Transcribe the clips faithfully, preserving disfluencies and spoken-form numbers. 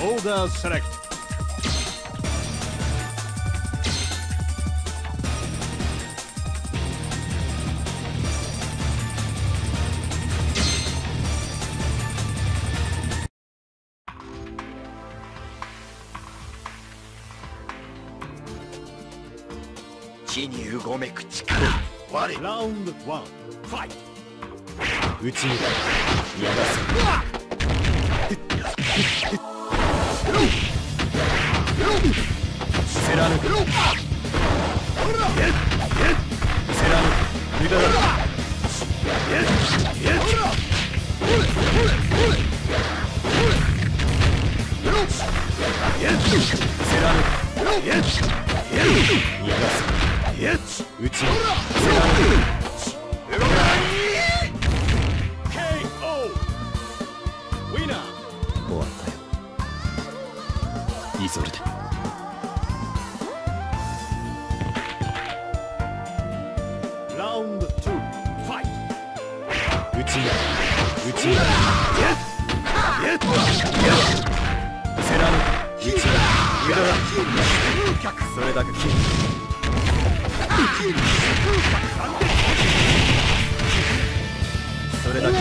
Order select. Round one, fight. うちに逃がす。セラヌク。セラヌク。無駄だ。セラヌク。逃がす。うちにセラヌク。終わったよ。イゾルデ。 ラウンドツー、ファイト。 うちにうちにセラヌク。うちに無駄だ。それだけ。それだけ。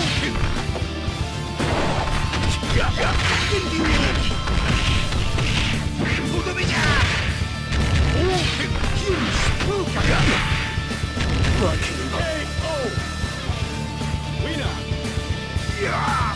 とどめじゃ。負けるな。 ウィナー。 やあ。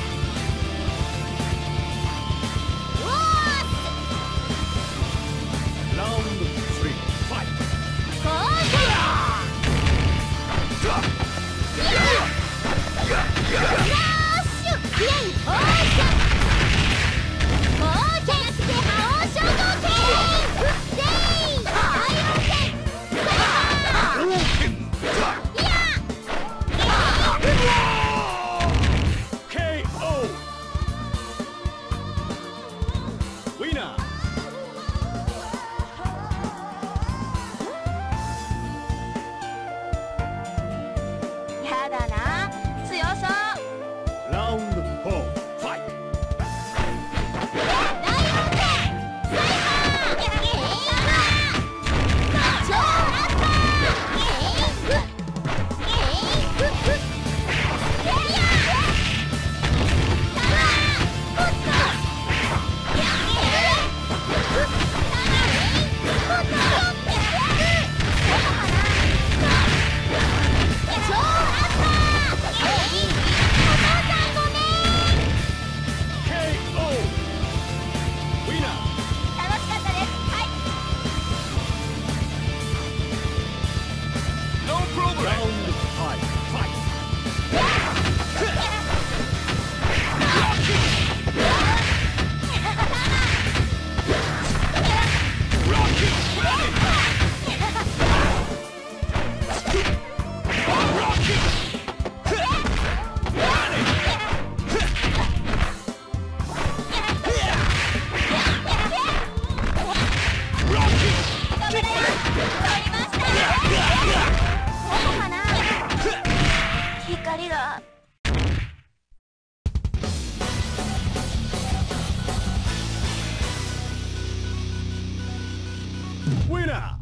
ラウンドスリー、ファイト。Winner!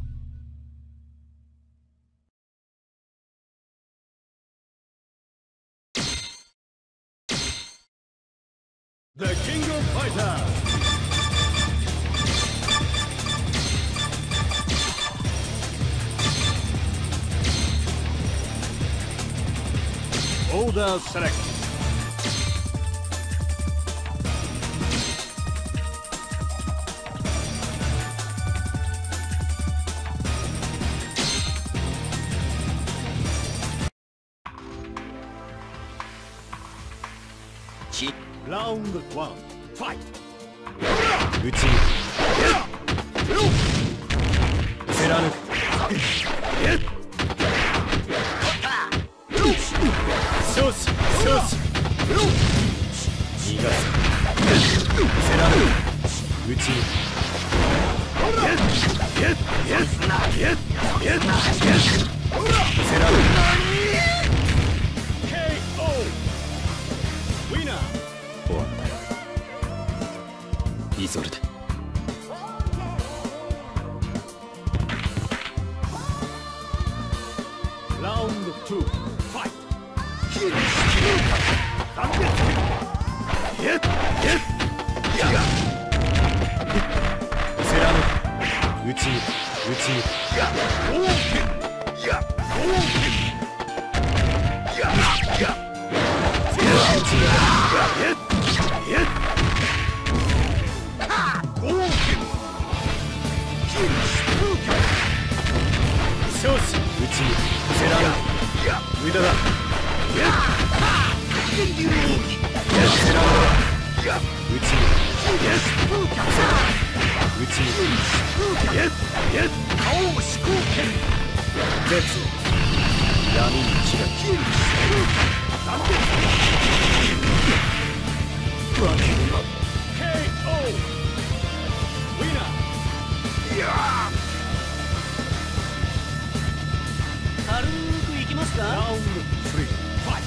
The King of Fighters! Order select. Round one, fight! うちにセラヌク。少子少子逃がす。セラヌク。うちにセラヌク。終わったよ。 イゾルデ。 ラウンドツー、ファイト。 セラム内に内に少子内にセラム無駄だ。セラム内に内に絶闇に散らきわけにはケーオー ウィナー。 軽くいきますか。 ラウンドスリー、ファイ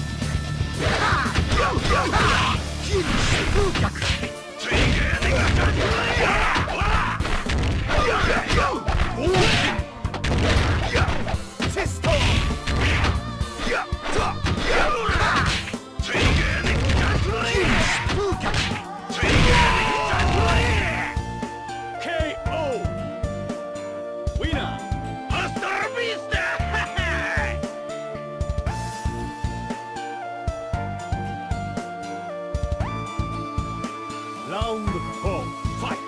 ラウンドフォー、ファイ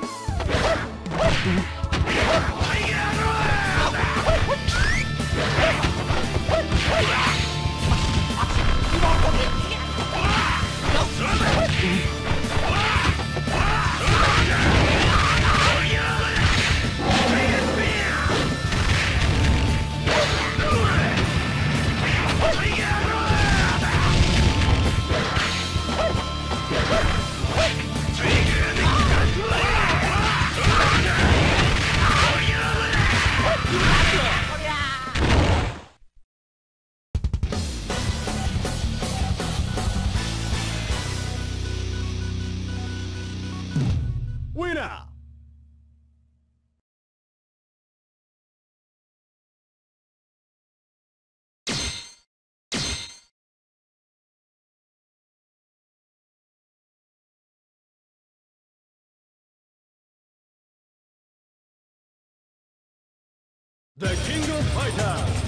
ト。ウィナー。The King of Fighters.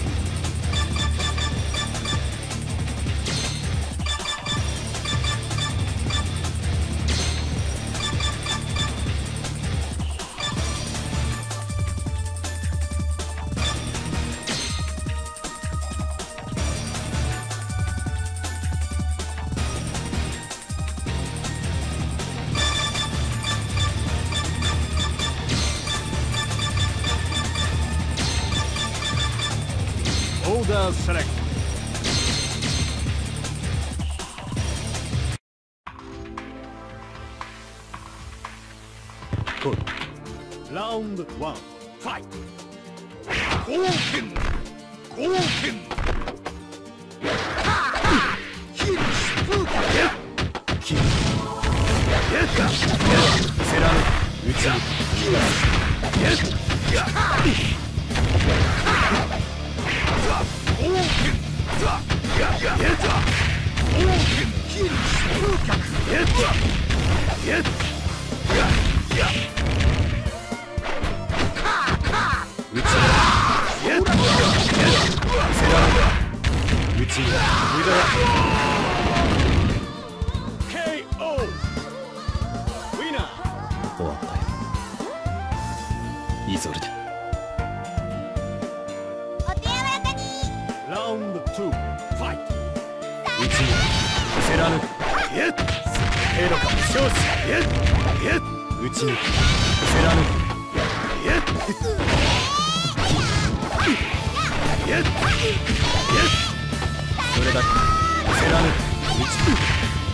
Order select. Good. Round one, fight. Golden, Golden.ケーオー ウィナー。 終わったよイゾルデ。 お手柔らかに。 ラウンドツー、ファイト。 内にセラヌヘロカ少子内にセラヌそれだけセラヌ内に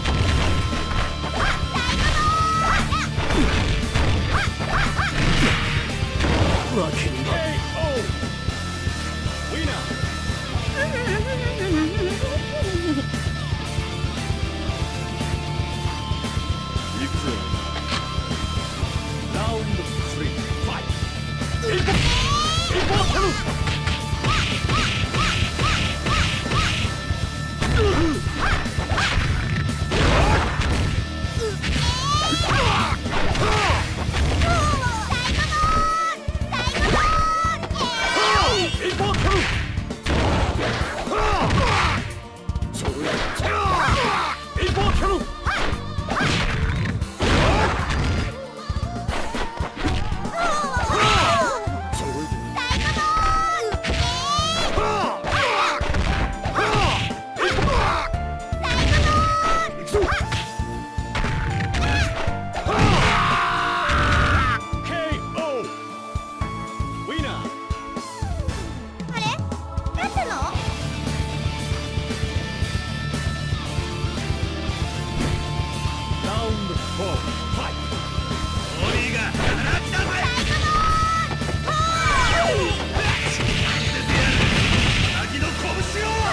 わけにはケーオー ウィナー。いく four, fight! オリーがから来たぜ。先の拳を。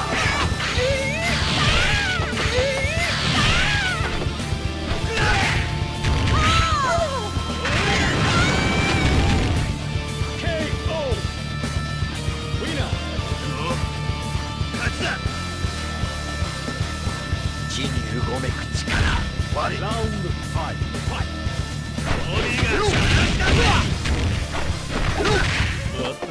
地にうごめく力。 Round five, fight! オリーがから来たぜ。終わった。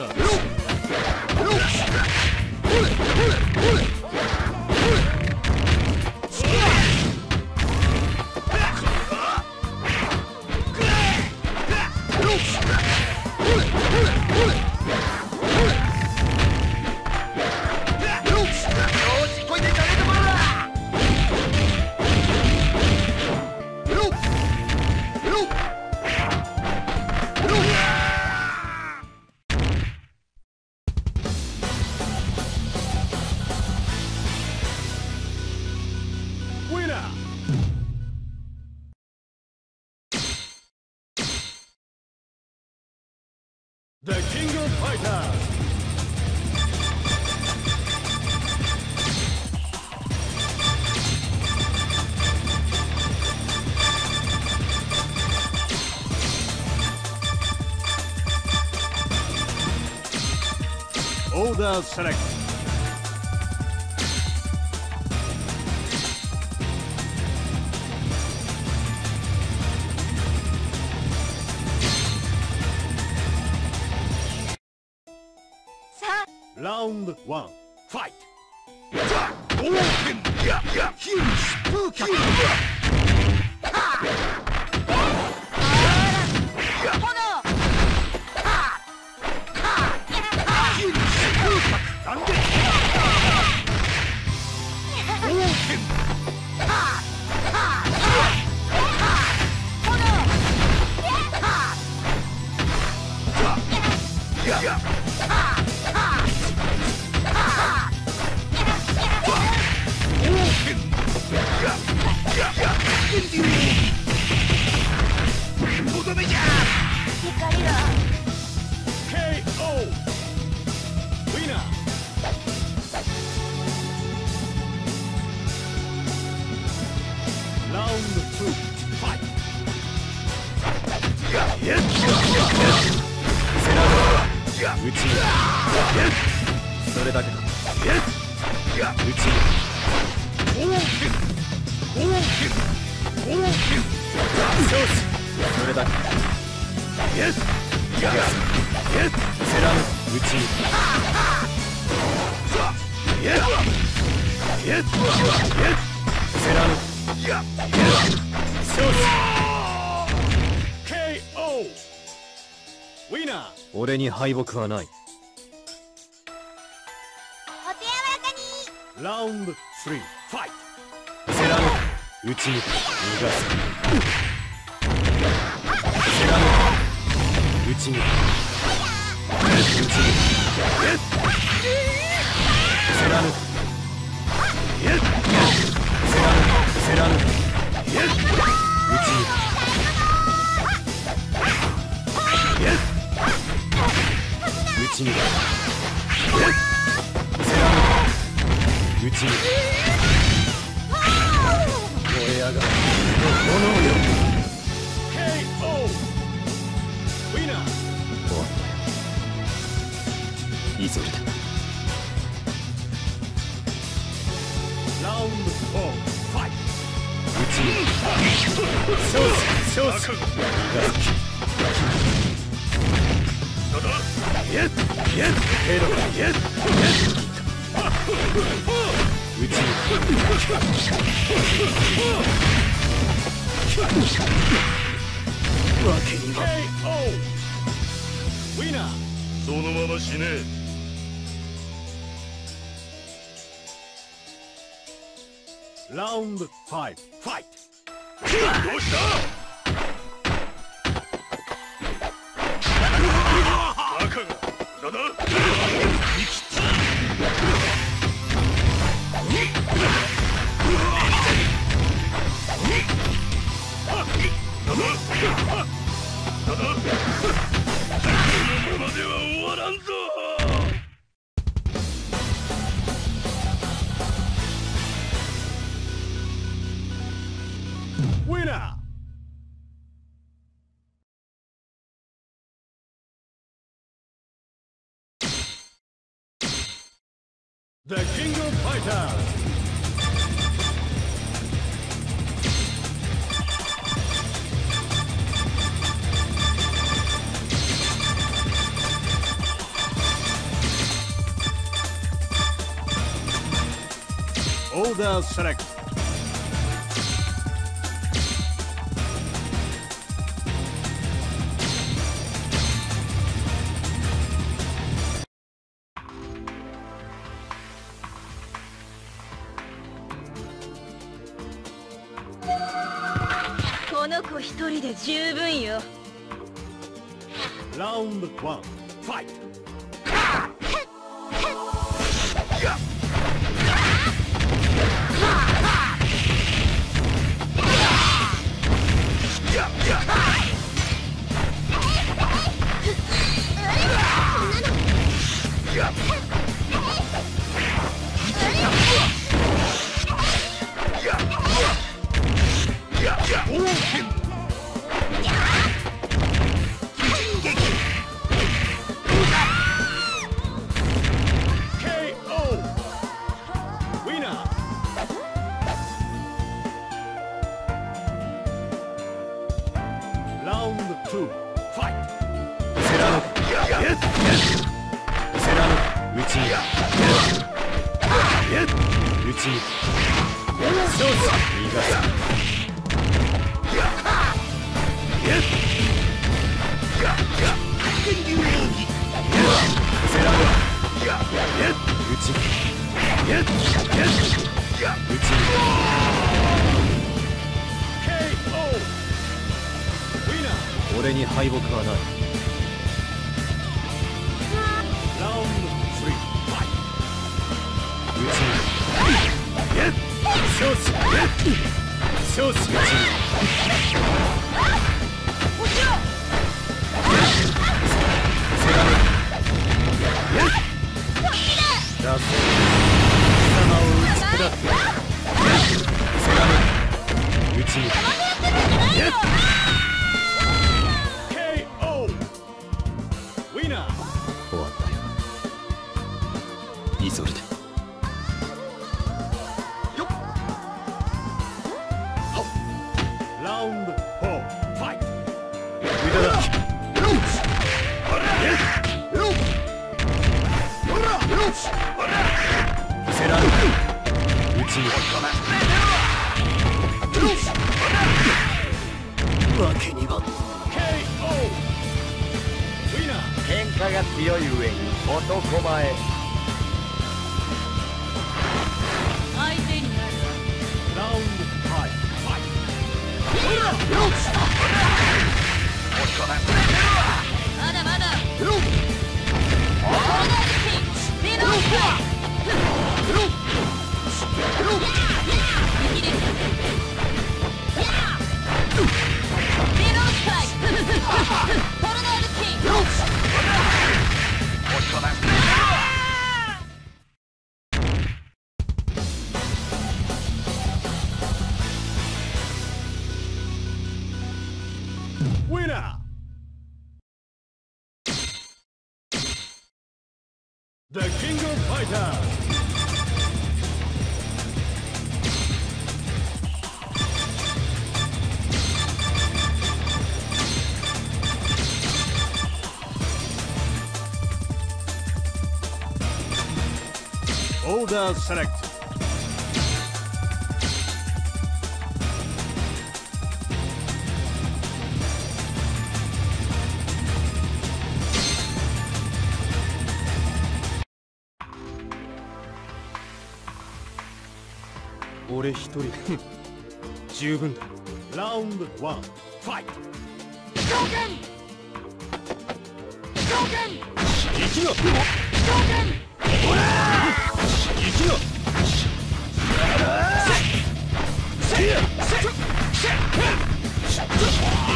Winner! The King of Fighters! Order select. Round one, fight! 光だ。 ケーオー Winner! Round two, fight! うちそれだけか。うちそれだけ。セラムうちセラムケーオー Winner! 俺に敗北はない。 お手柔らかに。 Round three, fight! セラムうちに逃がす。セラムうちにうちにセラムセラムセラムうちにうちにセラムうちに燃え上がる炎よ。 ケーオー Winner! 終わったよ。急ぎだ。 Round four, fight! うちに少子少子やっやっヘロやっやっうちにわけにはケーオー Winner! そのまま死ね。 Round five, fight! どうしたバカがだだ生きたはっのままでは終わらんぞ。 Winner! The King of Fighters! Order select. Round one, fight! Winner! The King of Fighters! Order select. 俺一人十分だ。 Round one, fight! 生きろ！ほら！生きろ！せっ！せっ！せっ！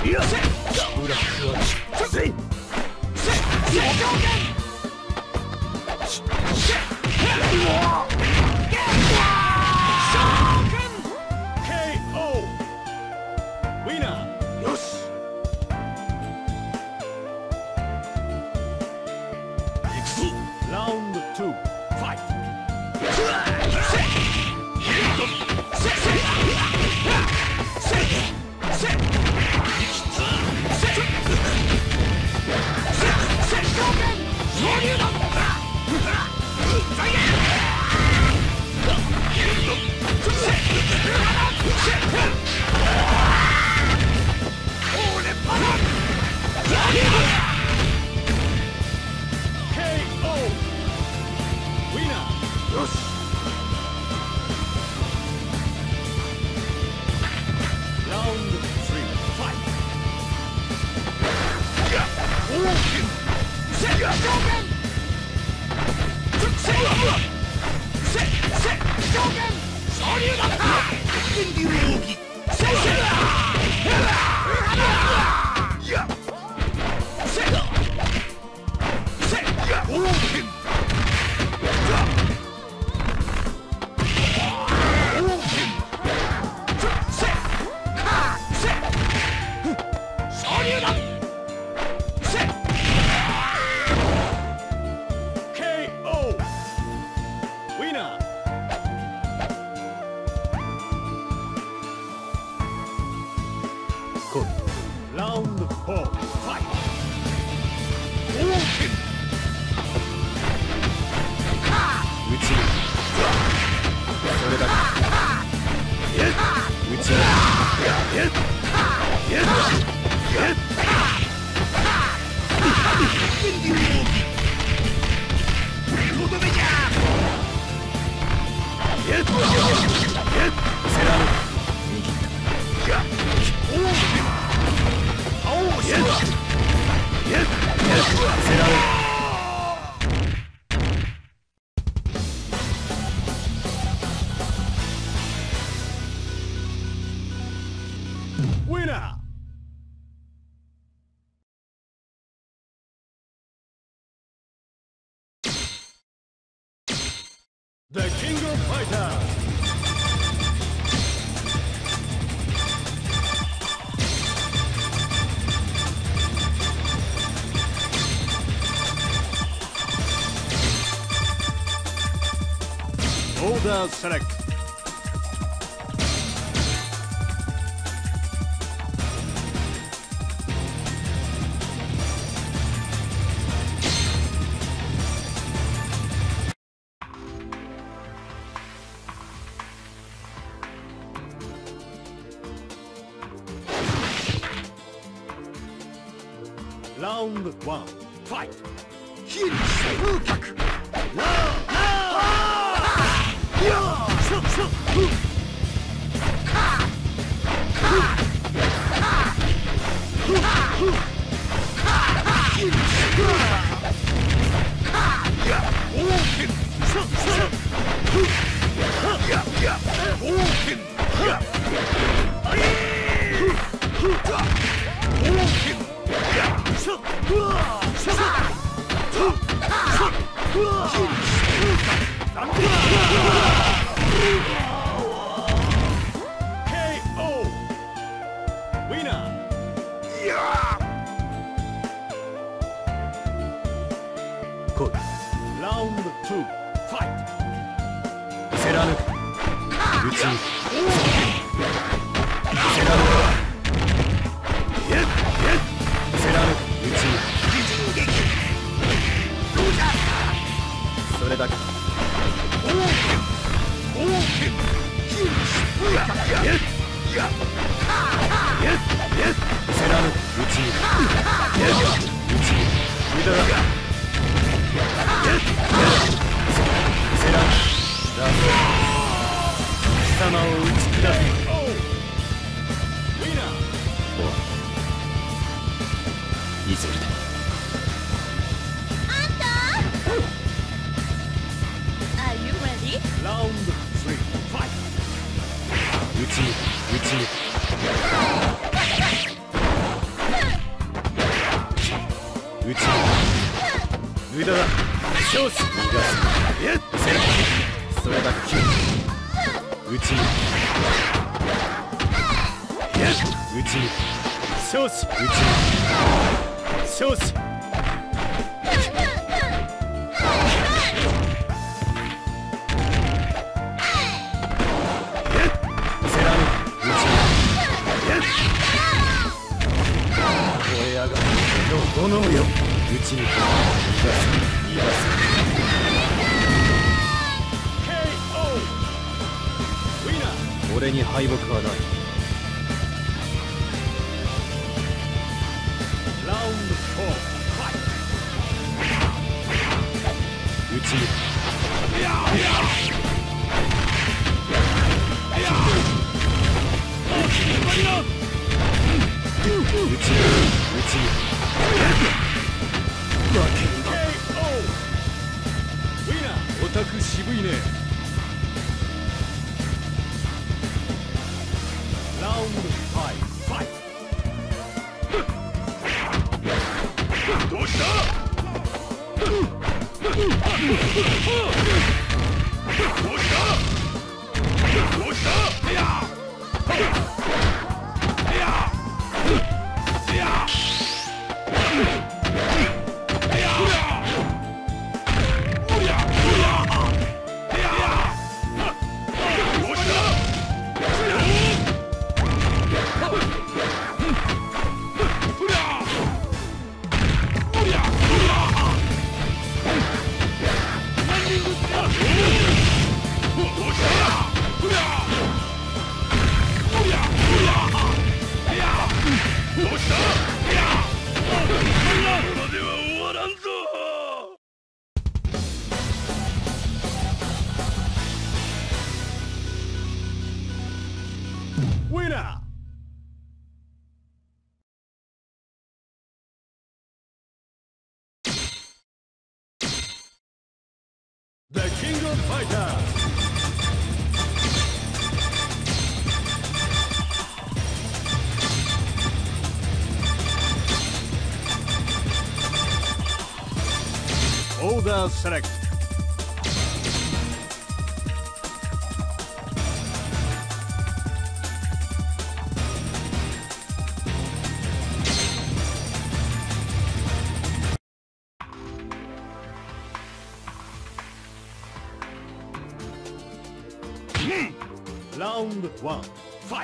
Winner! The King of Fighters! Order select. Round one, fight! Hit! K O! Winner! Good. Round two, fight! セラヌうちにセラヌセラヌうちにそれだけセラヌうちにうちに無駄だセラヌラスト貴様を打ち砕くいずれであんた Are you ready? Round three, fight! うちにうちにち無駄だ。勝負逃がす。えっせらそれだけうちにえっうちに勝負うちに勝負好むよ。うちに逃がす逃がす。 ケーオー ウィナー。俺に敗北はない。ラウンドフォーファイト。うちにいやいやいやうちにうちにオタク渋いね。ラウンドファイファイト。どうしたどうしたどうしたいやいやいやThe King of Fighters! Order select. Round one, fight!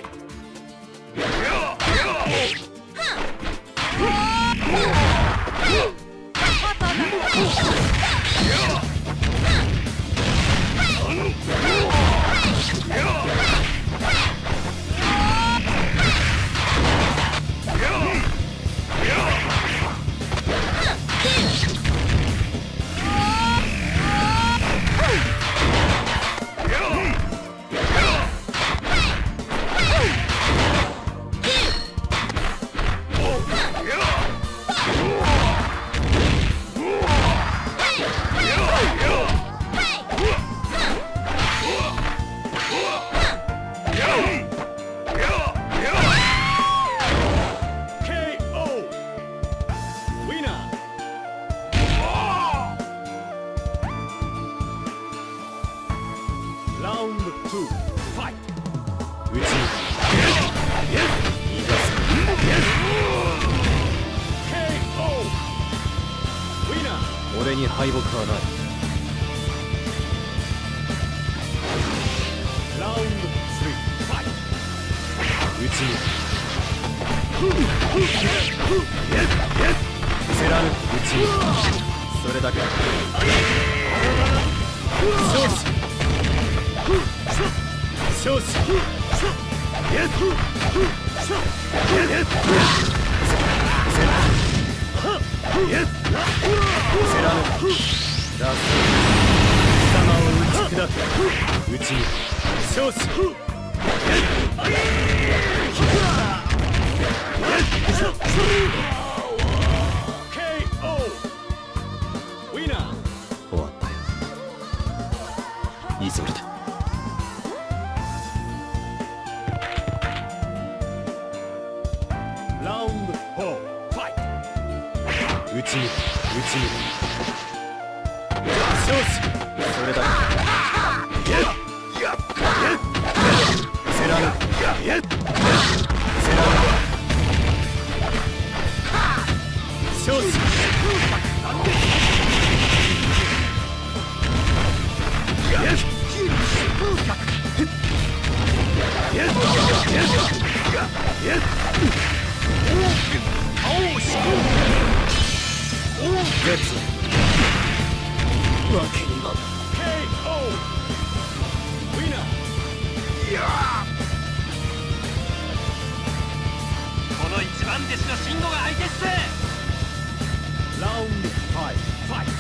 打ち抜く打ち抜く少子それだけセラヌセラヌ少子ゲッツわけにはケーオー ウィナー。 この一番弟子の慎吾が相手っす。 ラウンドファイトファイト。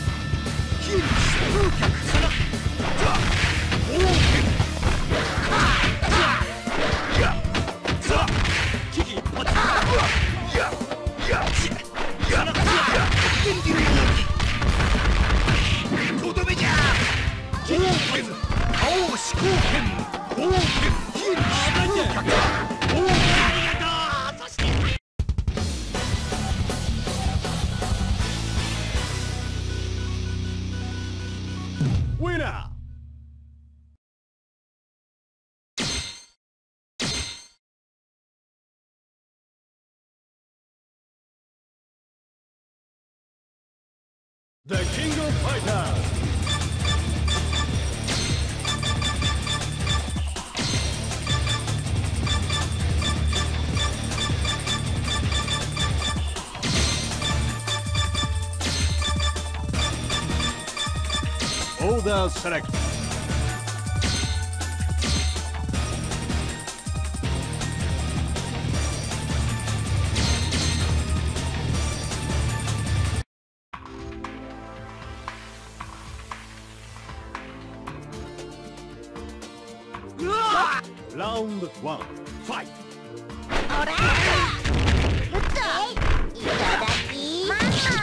とどめじゃ。青四光剣。ありがとう。そして。 ウィナー。The King of Fighters! Order select. Round one, fight! オラ撃ったいただきます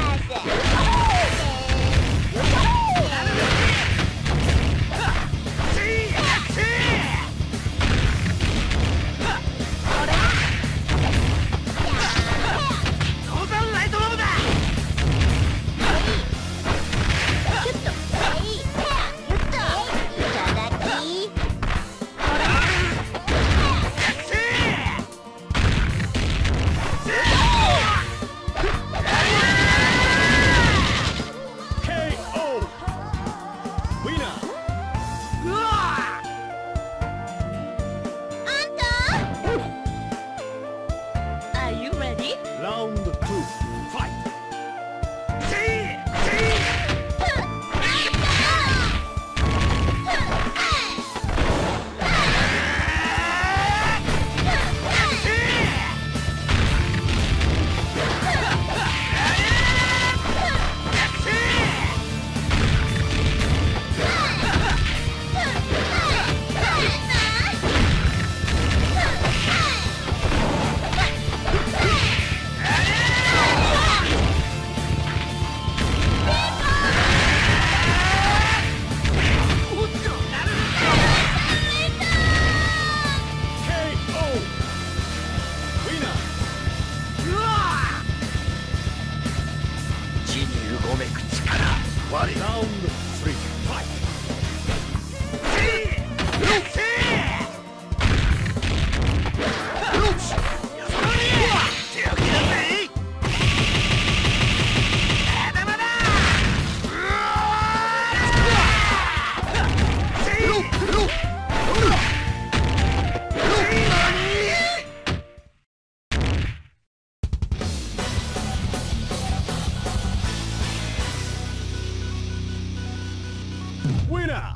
Winner!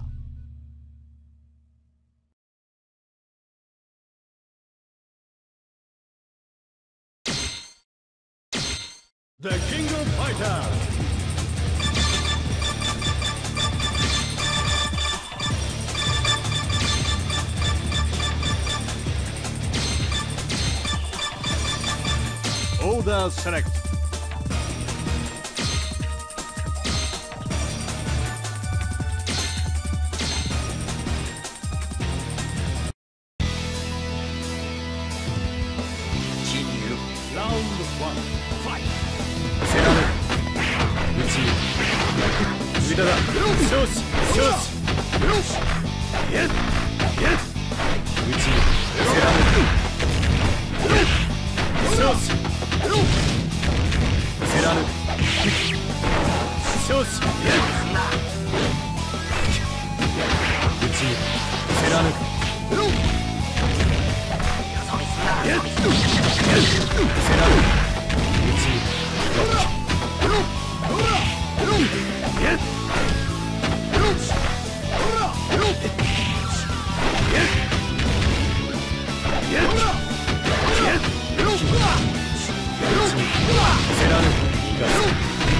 The King of Fighters! Order select. Round one, fight. せらぬうちに無駄だ。少子少子やっやっうちにせらぬ少子せらぬ少子うちにせらぬやっせらぬうちにやっせらぬ逃がす。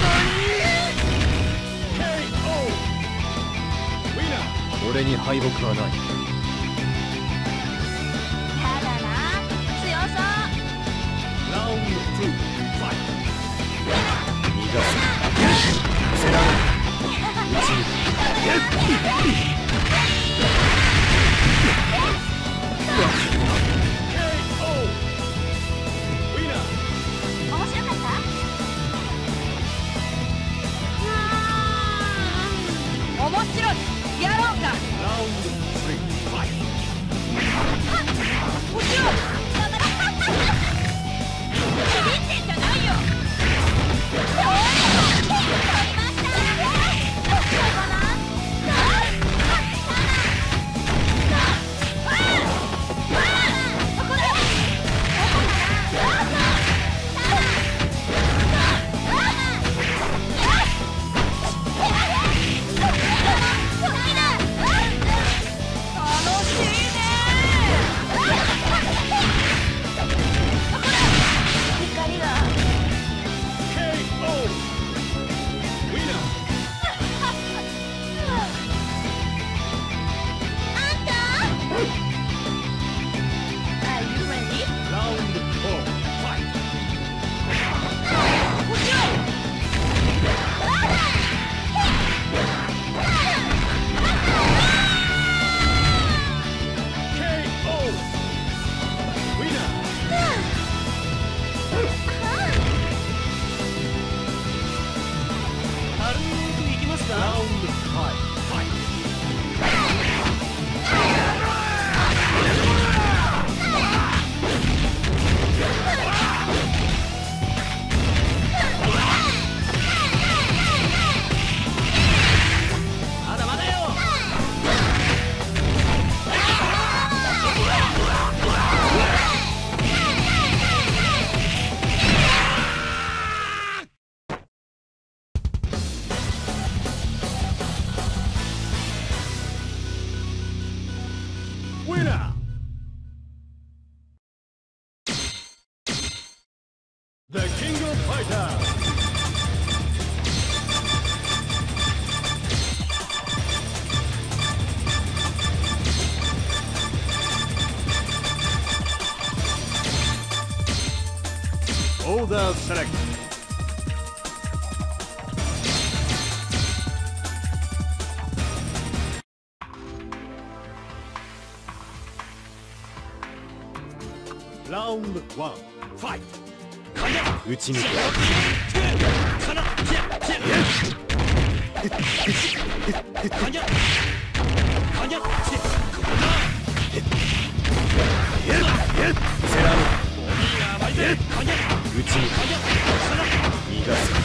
俺に敗北はない。 ただな強そう Round two, fight. 逃がす。せらぬうちに面白かった面白いやろうか Round three, fight. もちろんビビってんじゃないよ取りましたどこかな Winner! The King of Fighters! Order select. Round one, fight. うちにせらぬうちに逃がす。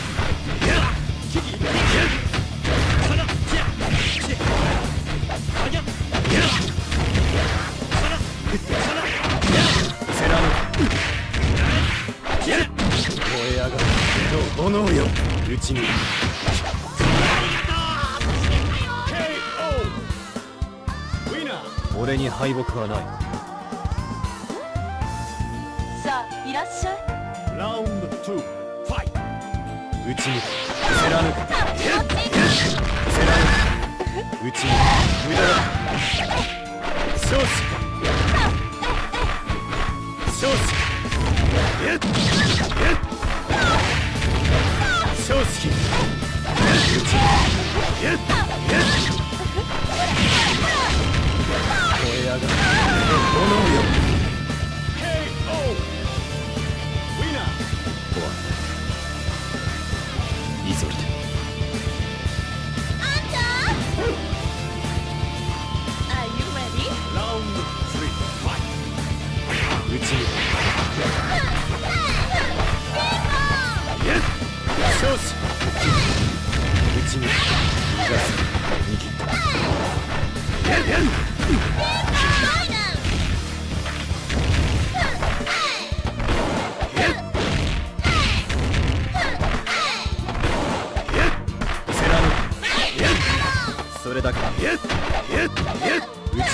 せらぬ燃え上がる炎ようちに俺に敗北はない。 さあいらっしゃい Round two, fight. うちにせらぬせらぬうちに無駄だ。少子少子少子うちに燃え上がる炎よ。 ケーオー Winner!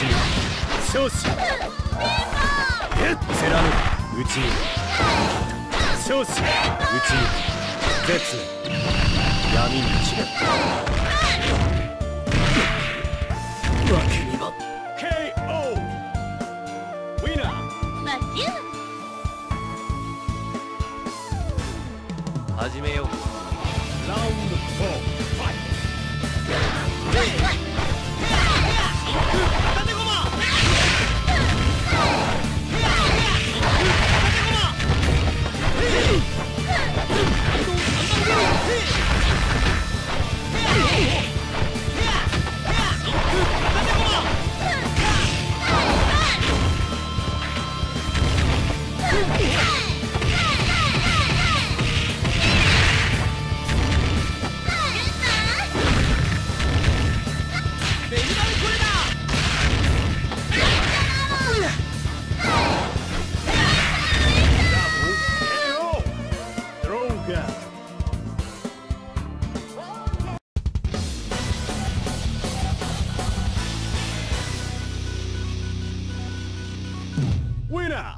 に勝死セラヌ内に勝死内に絶闇に散れわけにはケーオー ウィナーバキュー始めようラウンドフォーファイWinner!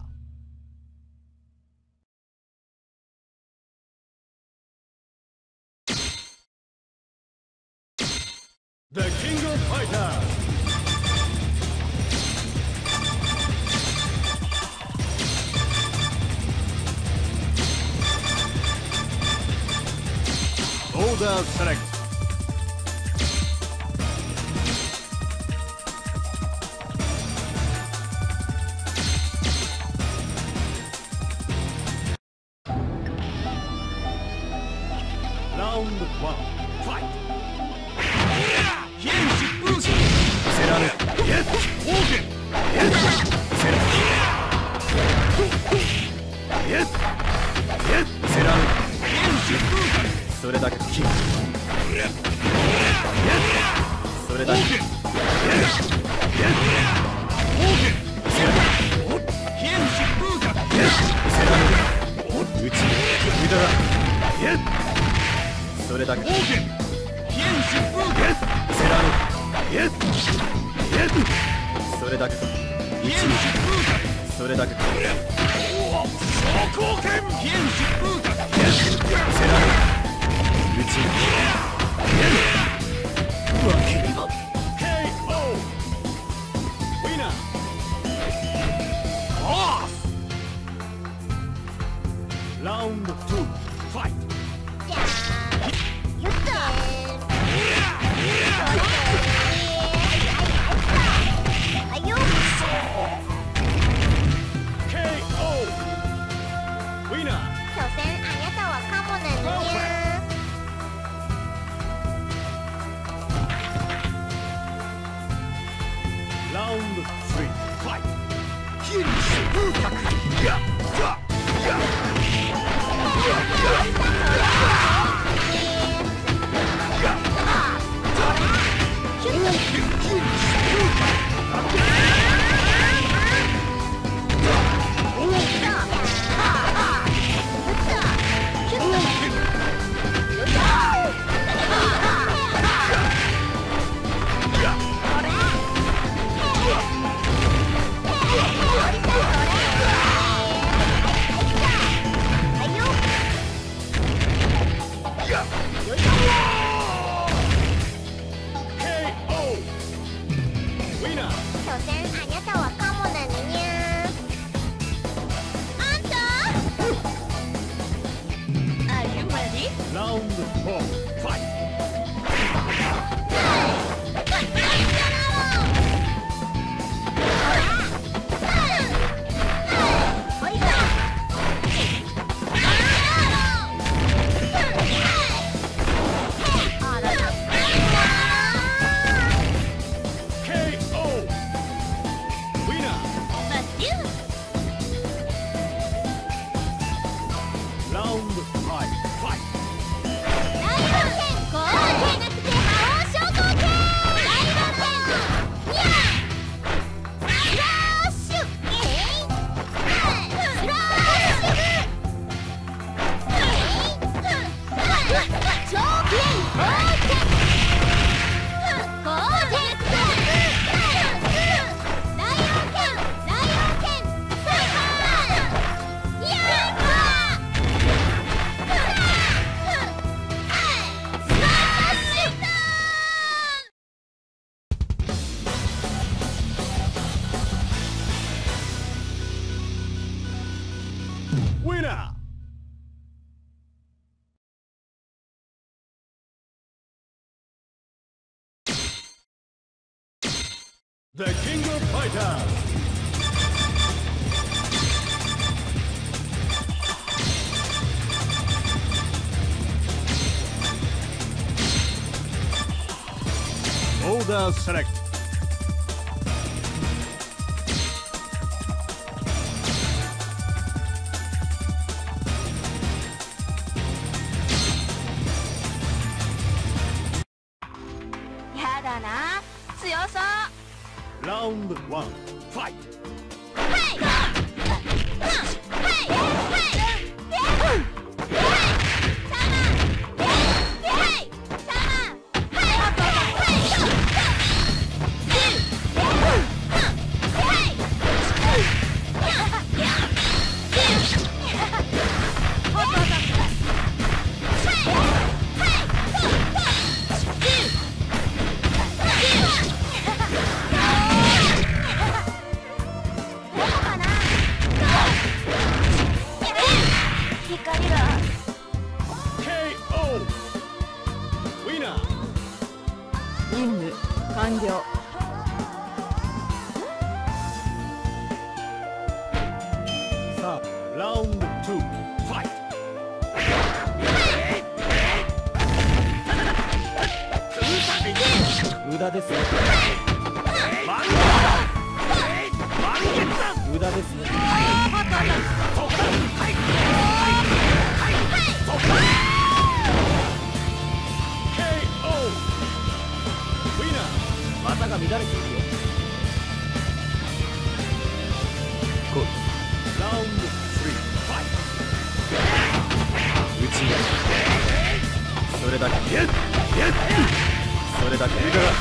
The King of Fighters! Order select! Round one, fight! 세라는 오겐! セラヌそれだけキーそれだけセラヌ内に無駄だそれだけセラヌそれだけ内にそれだけセラヌ内にわけにはケーオー Winner! Off! Round two, fight! やったーよっケーオー Winner! 所詮あなたはカモなのにゃ Round three, fight! ー Winner! The King of Fighters! Order select. やだな、強そう。 Round one, fight! K O! Winner! 任務完了。 さあ、Round two, fight! 無駄ですね。無駄ですね。技が乱れているよ。来い。 Round three, fight! 打ち合い。それだけ。それだけ。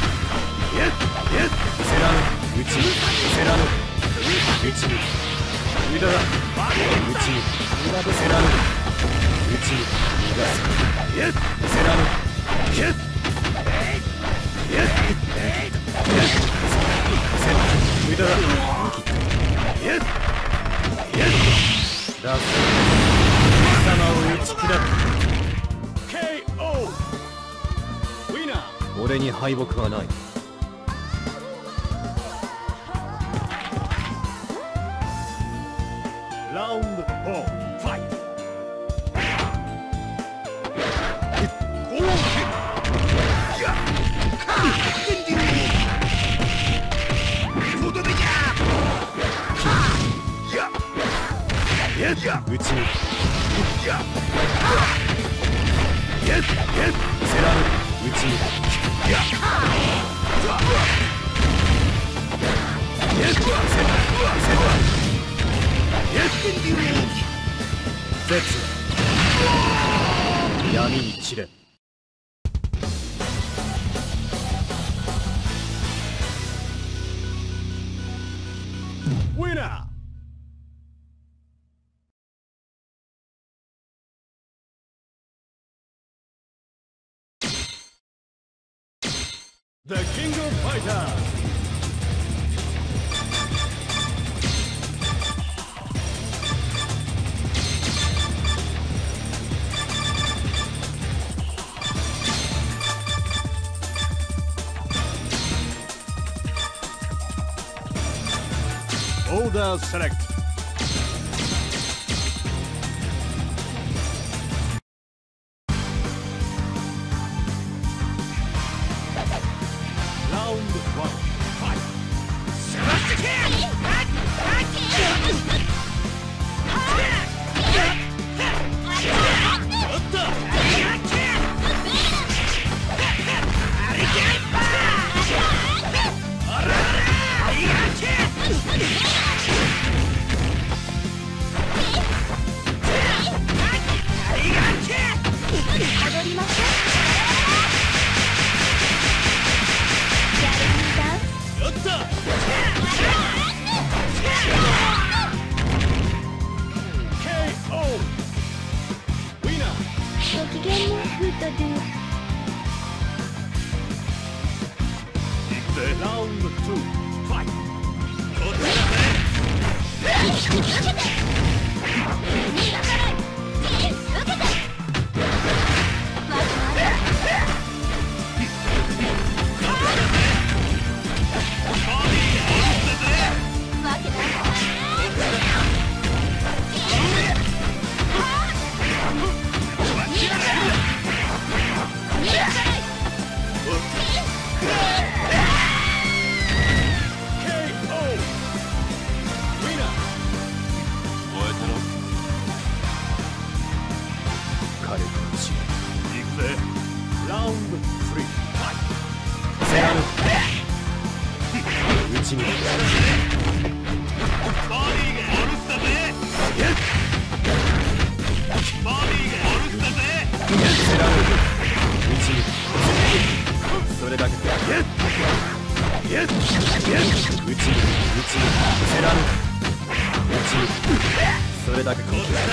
セラヌ打ちセラヌ打ち無駄だ。打ち無駄でセラヌ打ち無駄セラヌ無駄だ。ラスト貴様を打ち砕く。 K O! Winner! 俺に敗北はない。 Round four, fight! 打ち抜く。セラヌ打ち抜く。絶闇に散れ。 Winner! The King of Fighters! Order select. Round one, fight. Round two, fight! Go to the 彼のうち行くぜ。 Round three. Fight. セラヌうちにボディがおるすだぜ。ボディがおるすだぜ。 セラヌうちにそれだけだうちにうちにセラヌうちにそれだけかこっちだぜ。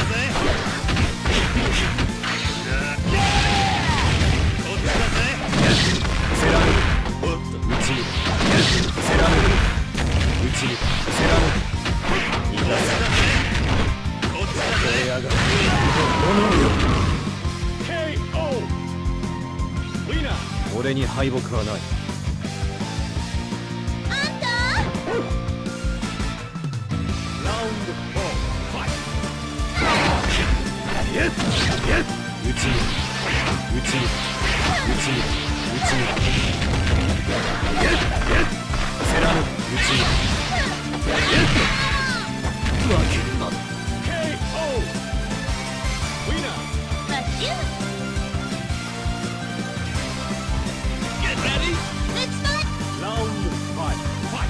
こっちだぜ。 セラヌうちにセラヌうちにセラヌ逃がせこっちだぜ。 俺やが炎よケーオー. Winner. 俺に敗北はないうちにうちにうちにうちにうちにセラヌうちに負けるなケーオー. Winner. マッシュ Get ready. Let's fight. Round five. Fight.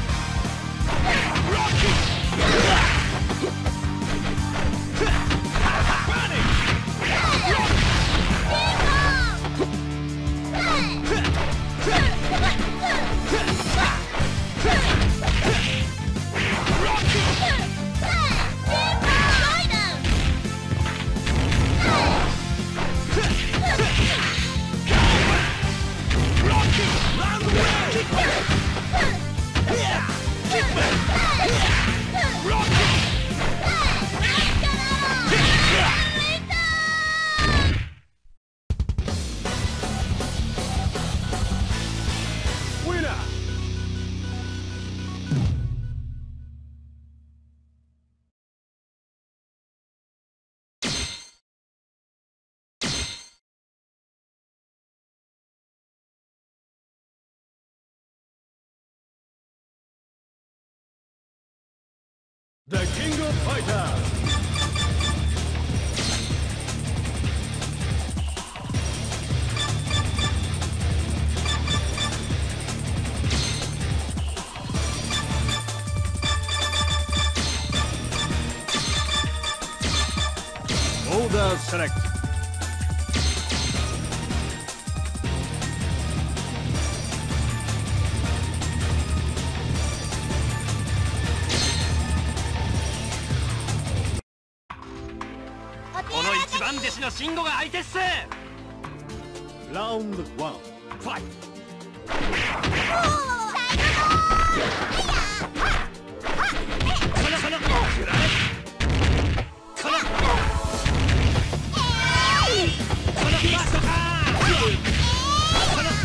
Winner. The King of Fighters. Order select. Oh, この一番弟子の慎吾が相手っす。 Round one. Fight. このこのくらえ。このこのビーストか。この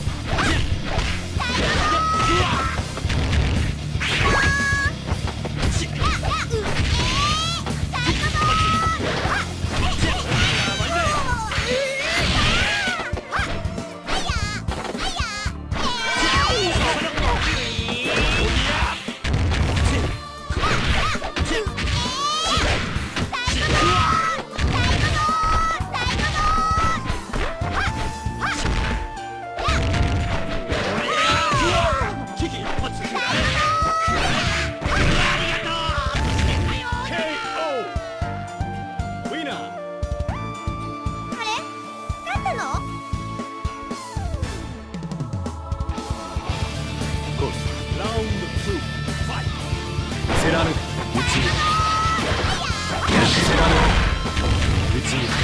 セラヌうちにセラヌうちに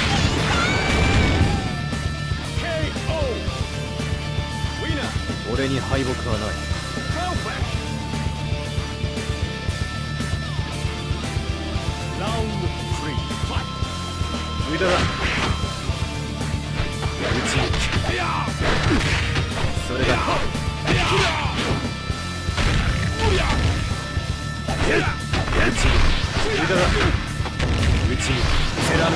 ケーオー. Winner. 俺に敗北はない Perfect. Round three. Fight. 無駄だうちにそれだうちに無駄だうちにセラヌ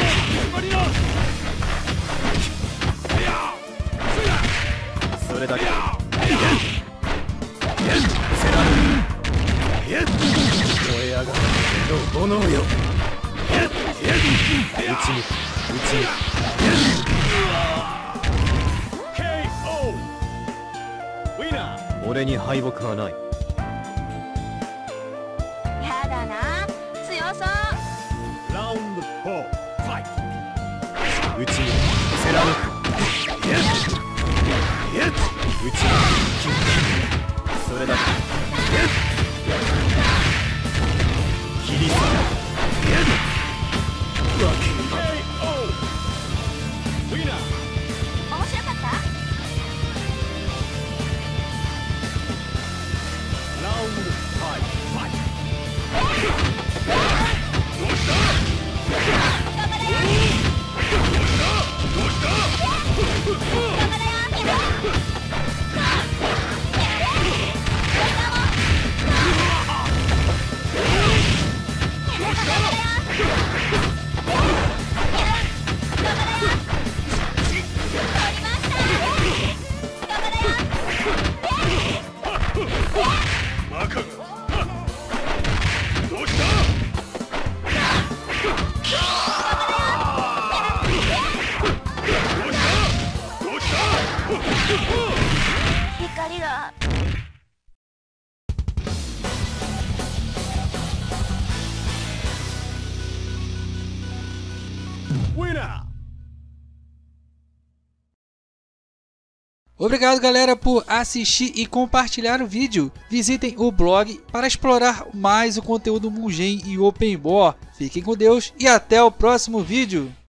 それだけセラヌ燃え上がる炎ようちににケーオー ウィナー。 俺に敗北はない。 やだな、強そう。 ラウンドフォー、ファイト。 うちにセラ抜く。うちにそれだけ。切り裂く。 ケーオー ウィナー。 面白かった。 ラウンドファイト、ファイト。 バカがどうしたどうした光が。 ウィナー。 Obrigado, galera, por assistir e compartilhar o vídeo. Visitem o blog para explorar mais o conteúdo Mugen e Open Boar. Fiquem com Deus e até o próximo vídeo.